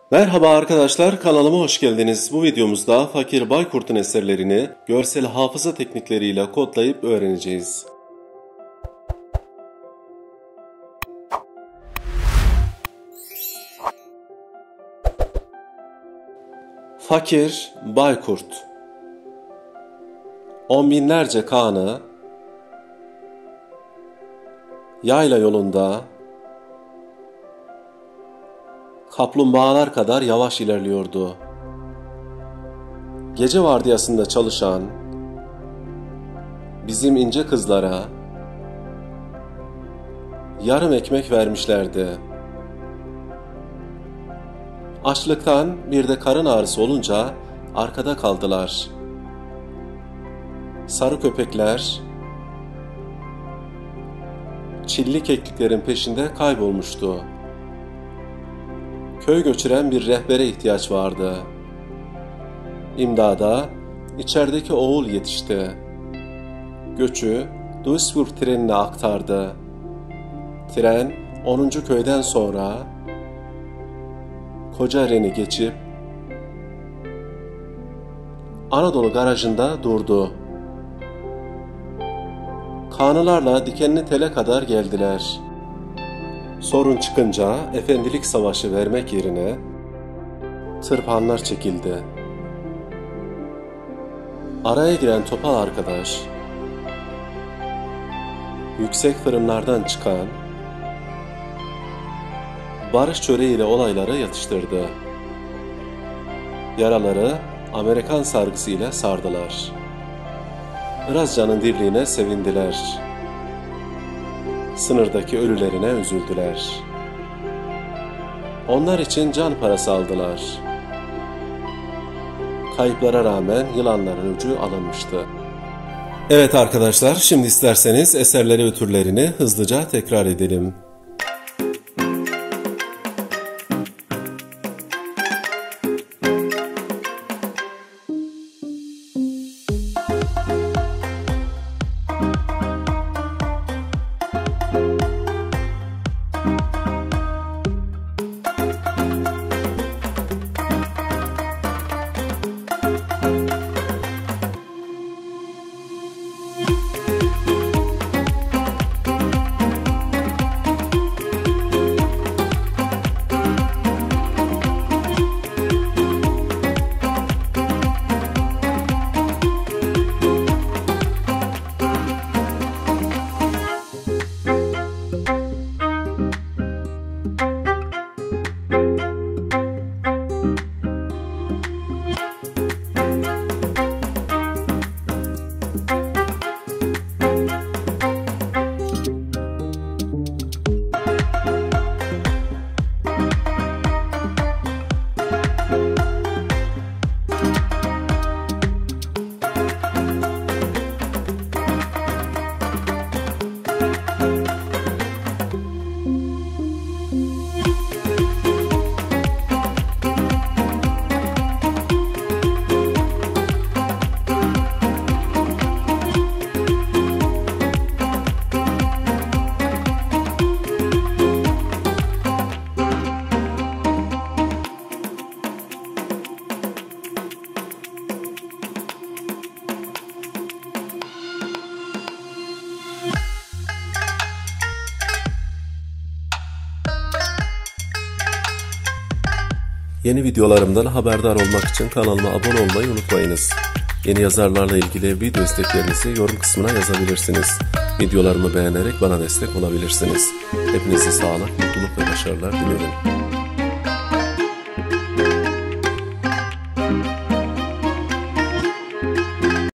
Merhaba arkadaşlar, kanalıma hoş geldiniz. Bu videomuzda Fakir Baykurt'un eserlerini görsel hafıza teknikleriyle kodlayıp öğreneceğiz. Fakir Baykurt, on binlerce Kağan'ı yayla yolunda kaplumbağalar kadar yavaş ilerliyordu. Gece vardiyasında çalışan bizim ince kızlara yarım ekmek vermişlerdi. Açlıktan bir de karın ağrısı olunca arkada kaldılar. Sarı köpekler çilli kekliklerin peşinde kaybolmuştu. Köy göçüren bir rehbere ihtiyaç vardı. İmdada içerideki oğul yetişti. Göçü Duisburg trenine aktardı. Tren 10. köyden sonra Kocaeli'ni geçip Anadolu garajında durdu. Kağanlılarla dikenli tele kadar geldiler. Sorun çıkınca efendilik savaşı vermek yerine tırpanlar çekildi. Araya giren topal arkadaş, yüksek fırınlardan çıkan barış çöreğiyle olayları yatıştırdı. Yaraları Amerikan sargısıyla sardılar. Irazcan'ın dirliğine sevindiler. Sınırdaki ölülerine üzüldüler. Onlar için can parası aldılar. Kayıplara rağmen yılanların ucu alınmıştı. Evet arkadaşlar, şimdi isterseniz eserleri ve türlerini hızlıca tekrar edelim. Yeni videolarımdan haberdar olmak için kanalıma abone olmayı unutmayınız. Yeni yazarlarla ilgili video isteklerinizi yorum kısmına yazabilirsiniz. Videolarımı beğenerek bana destek olabilirsiniz. Hepinize sağlık, mutluluk ve başarılar diliyorum.